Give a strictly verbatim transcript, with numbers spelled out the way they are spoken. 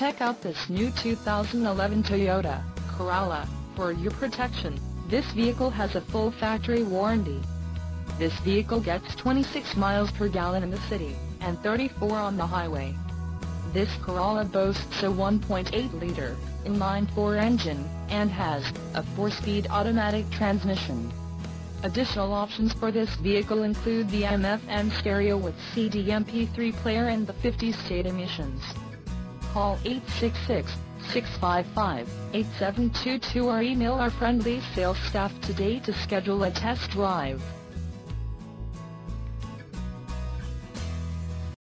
Check out this new two thousand eleven Toyota Corolla. For your protection, this vehicle has a full factory warranty. This vehicle gets twenty-six miles per gallon in the city, and thirty-four on the highway. This Corolla boasts a one point eight liter inline-four engine, and has a four-speed automatic transmission. Additional options for this vehicle include the A M F M stereo with C D M P three player and the fifty state emissions. Call eight six six, six five five, eight seven two two or email our friendly sales staff today to schedule a test drive.